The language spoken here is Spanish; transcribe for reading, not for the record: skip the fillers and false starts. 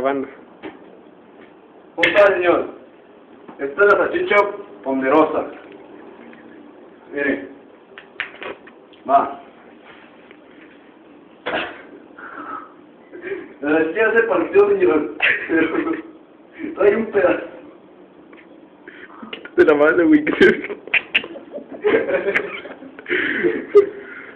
grabando. ¿Cómo está, señor? Esta es la salchicha ponderosa. Mire. Va. La salchicha se partió, señor. Pero hay un pedazo. Quítate la mano, güey.